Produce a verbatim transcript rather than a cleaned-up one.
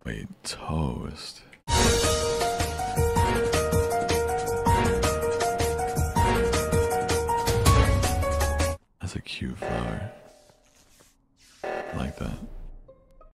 Wait, toast. That's a cute flower. I like that.